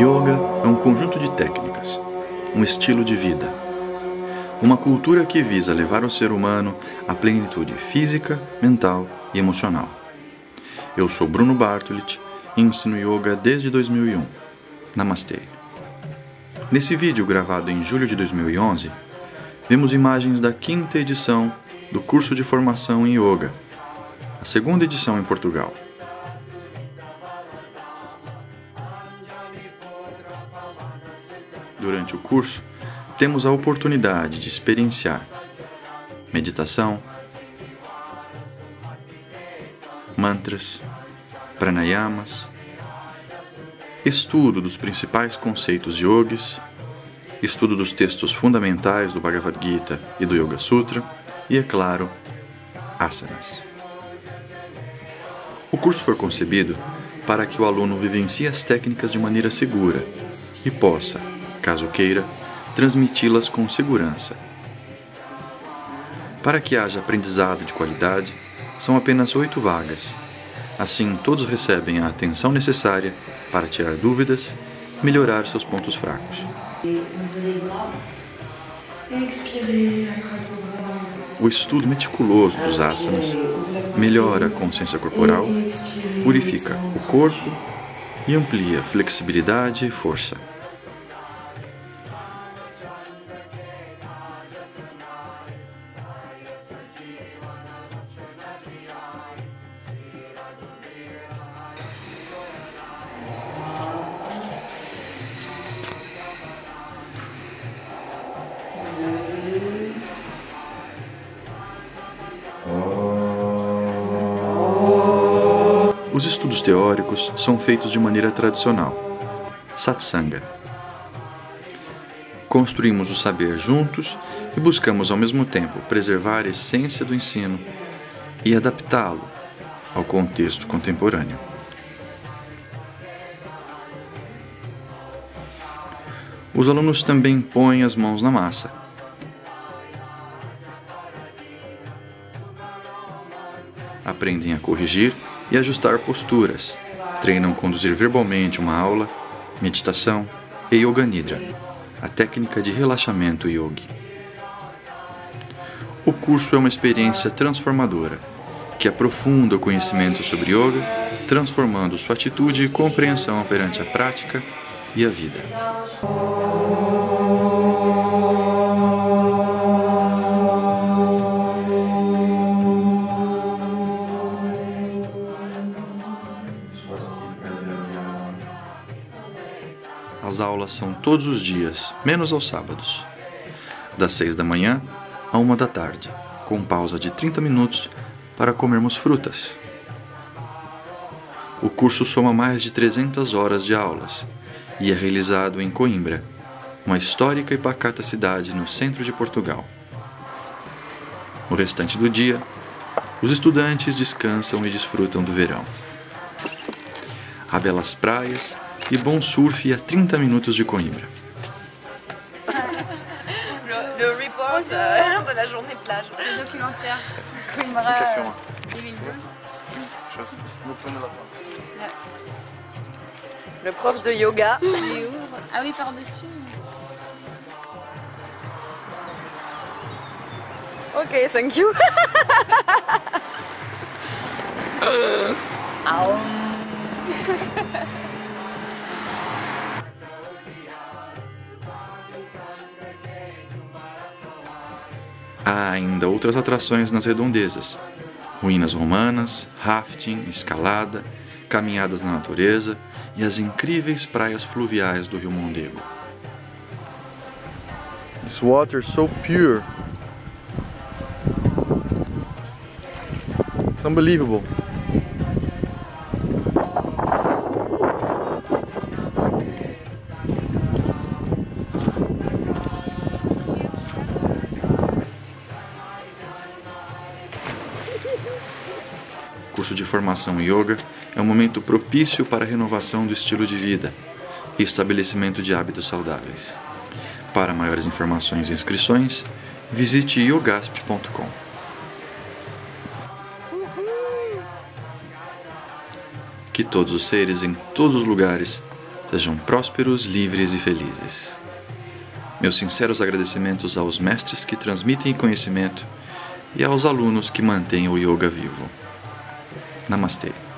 Yoga é um conjunto de técnicas, um estilo de vida, uma cultura que visa levar o ser humano à plenitude física, mental e emocional. Eu sou Bruno Bartolett e ensino Yoga desde 2001. Namastê. Nesse vídeo gravado em julho de 2011, vemos imagens da 5ª edição do curso de formação em Yoga, a 2ª edição em Portugal. Durante o curso, temos a oportunidade de experienciar meditação, mantras, pranayamas, estudo dos principais conceitos yogis, estudo dos textos fundamentais do Bhagavad Gita e do Yoga Sutra e, é claro, asanas. O curso foi concebido para que o aluno vivencie as técnicas de maneira segura e possa, caso queira, transmiti-las com segurança. Para que haja aprendizado de qualidade, são apenas 8 vagas. Assim, todos recebem a atenção necessária para tirar dúvidas e melhorar seus pontos fracos. O estudo meticuloso dos asanas melhora a consciência corporal, purifica o corpo e amplia flexibilidade e força. Os estudos teóricos são feitos de maneira tradicional, satsanga. Construímos o saber juntos e buscamos ao mesmo tempo preservar a essência do ensino e adaptá-lo ao contexto contemporâneo. Os alunos também põem as mãos na massa. Aprendem a corrigir e ajustar posturas, treinam conduzir verbalmente uma aula, meditação e Yoga Nidra, a técnica de relaxamento yogi. O curso é uma experiência transformadora, que aprofunda o conhecimento sobre yoga, transformando sua atitude e compreensão perante a prática e a vida. As aulas são todos os dias, menos aos sábados, das 6 da manhã à 1 da tarde, com pausa de 30 minutos para comermos frutas. O curso soma mais de 300 horas de aulas e é realizado em Coimbra, uma histórica e pacata cidade no centro de Portugal. No restante do dia, os estudantes descansam e desfrutam do verão. Há belas praias e bom surf a 30 minutos de Coimbra. Le report de la journée plage. C'est le documentaire Coimbra 2012. Le prof de yoga. Ah oui, par-dessus. Ok, thank you. Há ainda outras atrações nas redondezas: ruínas romanas, rafting, escalada, caminhadas na natureza e as incríveis praias fluviais do Rio Mondego. This water is so pure. It's unbelievable. O curso de formação em Yoga é um momento propício para a renovação do estilo de vida e estabelecimento de hábitos saudáveis. Para maiores informações e inscrições, visite yogasp.com. Que todos os seres em todos os lugares Sejam prósperos, livres e felizes. Meus sinceros agradecimentos aos mestres que transmitem conhecimento e aos alunos que mantêm o yoga vivo. Namastê.